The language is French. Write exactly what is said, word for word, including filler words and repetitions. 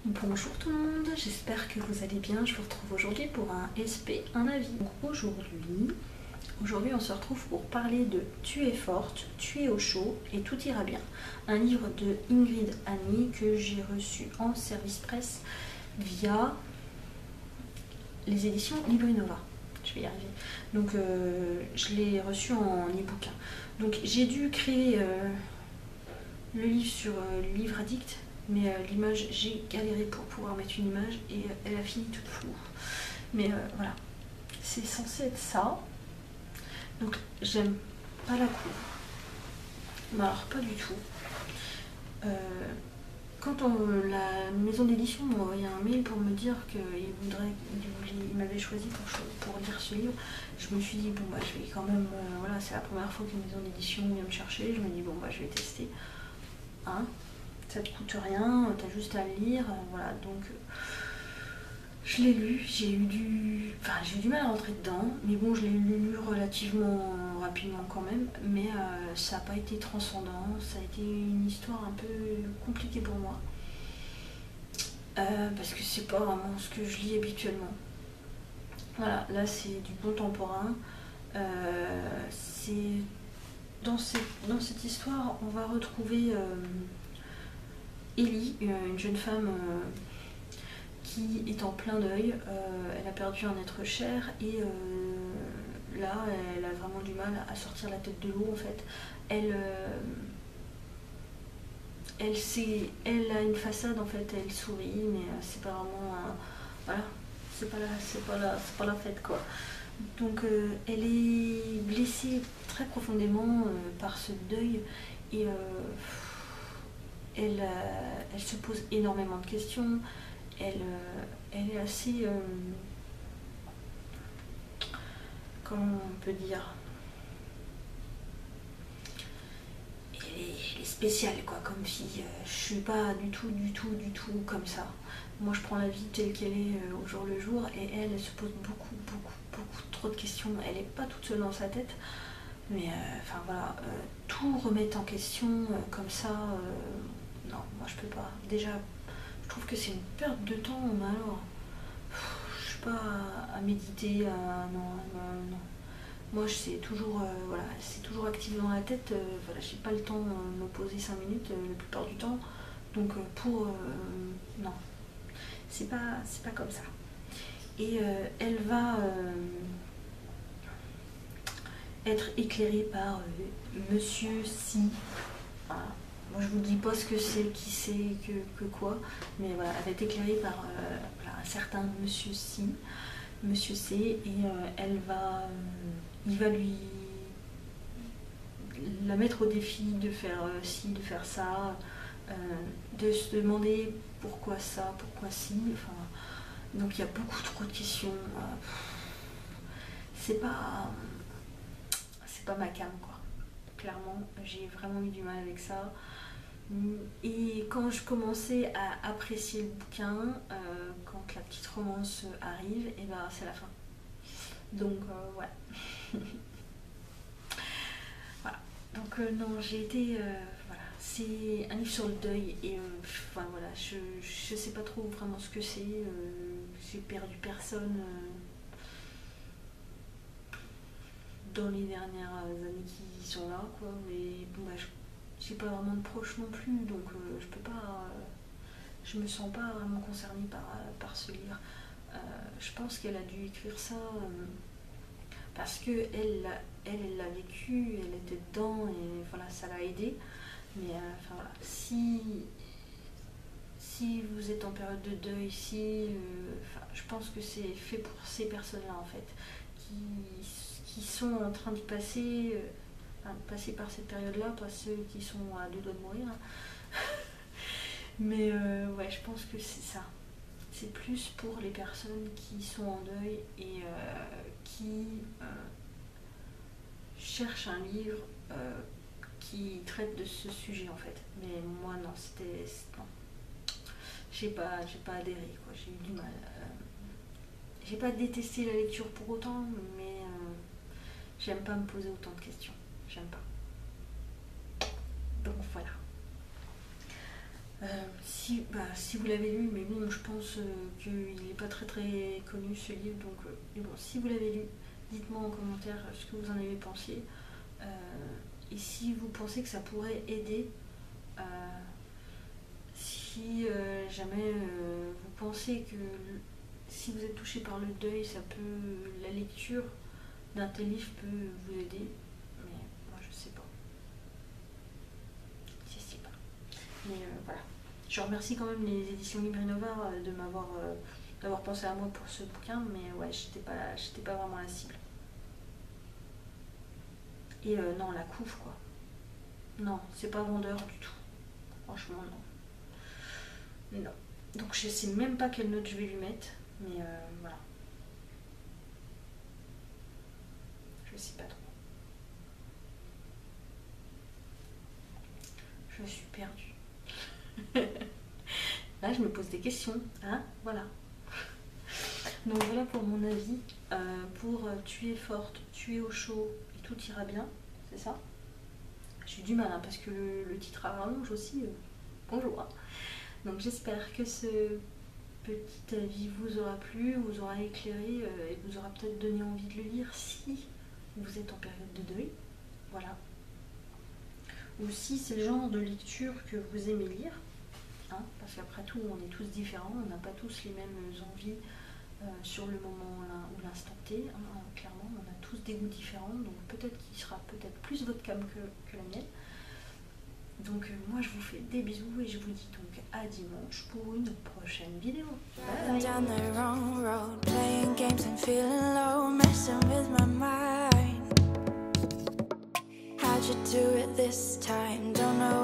Bonjour tout le monde, j'espère que vous allez bien. Je vous retrouve aujourd'hui pour un S P, un avis. Donc aujourd'hui, aujourd'hui on se retrouve pour parler de Tu es forte, tu es au chaud et tout ira bien. Un livre de Ingrid Annie que j'ai reçu en service presse via les éditions Librinova. Je vais y arriver. Donc euh, je l'ai reçu en e-book. Donc j'ai dû créer euh, le livre sur euh, le livre addict. Mais euh, l'image, j'ai galéré pour pouvoir mettre une image et euh, elle a fini toute floue. Mais euh, voilà, c'est censé être ça. Donc j'aime pas la couve. Mais alors pas du tout. Euh, quand on, la maison d'édition m'a envoyé un mail pour me dire qu'il voudrait, il m'avait choisi pour, pour lire ce livre, je me suis dit bon bah je vais quand même, euh, voilà, c'est la première fois qu'une maison d'édition vient me chercher. Je me dis bon bah je vais tester. Hein, ça te coûte rien, t'as juste à le lire, voilà, donc je l'ai lu, j'ai eu du... Enfin, j'ai eu du mal à rentrer dedans, mais bon, je l'ai lu relativement rapidement quand même, mais euh, ça n'a pas été transcendant, ça a été une histoire un peu compliquée pour moi, euh, parce que c'est pas vraiment ce que je lis habituellement. Voilà, là c'est du contemporain, euh, c'est... Dans cette, dans cette histoire, on va retrouver... Euh, Ellie, une jeune femme euh, qui est en plein deuil, euh, elle a perdu un être cher et euh, là elle a vraiment du mal à sortir la tête de l'eau en fait. Elle, euh, elle, elle a une façade en fait, elle sourit mais euh, c'est pas vraiment... Un, voilà, c'est pas, la, pas, la, pas la fête quoi. Donc euh, elle est blessée très profondément euh, par ce deuil et... Euh, Elle, euh, elle se pose énormément de questions, elle, euh, elle est assez, euh, comment on peut dire, elle est, elle est spéciale quoi, comme fille. Je suis pas du tout, du tout, du tout comme ça. Moi je prends la vie telle qu'elle est euh, au jour le jour et elle, elle se pose beaucoup, beaucoup, beaucoup trop de questions. Elle est pas toute seule dans sa tête, mais euh, enfin voilà, euh, tout remettre en question euh, comme ça. Euh, Non, moi je peux pas. Déjà, je trouve que c'est une perte de temps, mais alors, je suis pas à, à méditer, à, non, non, non. Moi, c'est toujours, euh, voilà, c'est toujours actif dans la tête. Euh, voilà, j'ai pas le temps de me poser cinq minutes euh, la plupart du temps. Donc euh, pour, euh, non, c'est pas, c'est pas comme ça. Et euh, elle va euh, être éclairée par euh, Monsieur Si. Voilà. Moi, je vous dis pas ce que c'est, qui c'est, que, que quoi, mais voilà, elle va être éclairée par euh, voilà, un certain Monsieur Si, Monsieur C, et euh, elle va, euh, il va lui la mettre au défi de faire euh, ci, de faire ça, euh, de se demander pourquoi ça, pourquoi ci, enfin, donc il y a beaucoup trop de questions. Euh, c'est pas, c'est pas ma came quoi. Clairement, j'ai vraiment eu du mal avec ça. Et quand je commençais à apprécier le bouquin, euh, quand la petite romance arrive, et ben c'est la fin. Donc euh, ouais. Voilà. Donc euh, non, j'ai été... Euh, voilà. C'est un livre sur le deuil et euh, enfin, voilà, je, je sais pas trop vraiment ce que c'est. Euh, j'ai perdu personne euh, dans les dernières années qui sont là, quoi. Mais bon, bah, je j'ai pas vraiment de proches non plus, donc euh, je peux pas, euh, je me sens pas vraiment concernée par, euh, par ce livre. Euh, je pense qu'elle a dû écrire ça euh, parce que elle, elle, elle l'a vécu, elle était dedans et voilà, ça l'a aidée. Mais euh, enfin voilà, si si vous êtes en période de deuil, si, euh, je pense que c'est fait pour ces personnes-là en fait, qui, qui sont en train de passer. Euh, passer par cette période-là, pas ceux qui sont à deux doigts de mourir. Mais euh, ouais, je pense que c'est ça. C'est plus pour les personnes qui sont en deuil et euh, qui euh, cherchent un livre euh, qui traite de ce sujet en fait. Mais moi non, c'était... non. J'ai pas, j'ai pas adhéré, quoi. J'ai eu du mal. Euh, j'ai pas détesté la lecture pour autant, mais euh, j'aime pas me poser autant de questions. J'aime pas. Donc voilà. Euh, si, bah, si vous l'avez lu, mais bon, je pense euh, qu'il n'est pas très très connu ce livre, donc euh, mais bon, si vous l'avez lu, dites-moi en commentaire ce que vous en avez pensé. Euh, et si vous pensez que ça pourrait aider, euh, si euh, jamais euh, vous pensez que le, si vous êtes touché par le deuil, ça peut, la lecture d'un tel livre peut vous aider, mais moi je sais pas. Je sais pas. Mais euh, voilà. Je remercie quand même les éditions Librinova de m'avoir euh, d'avoir pensé à moi pour ce bouquin, mais ouais, j'étais pas, j'étais pas vraiment la cible. Et euh, non, la couve quoi. Non, c'est pas vendeur du tout. Franchement, non. Non. Donc je sais même pas quelle note je vais lui mettre, mais euh, voilà. Je sais pas trop. Je suis perdue. Là, je me pose des questions. Hein, voilà. Donc voilà pour mon avis. Euh, pour euh, Tu es forte, tu es au chaud et tout ira bien. C'est ça? J'ai eu du mal hein, parce que le, le titre rallonge aussi. Euh, bonjour. Hein. Donc j'espère que ce petit avis vous aura plu, vous aura éclairé euh, et vous aura peut-être donné envie de le lire si vous êtes en période de deuil. Voilà. Ou si c'est le genre de lecture que vous aimez lire. Hein, parce qu'après tout, on est tous différents, on n'a pas tous les mêmes envies euh, sur le moment ou l'instant T. Hein, clairement, on a tous des goûts différents, donc peut-être qu'il sera peut-être plus votre cam que, que la mienne. Donc euh, moi, je vous fais des bisous et je vous dis donc à dimanche pour une prochaine vidéo. Bye bye.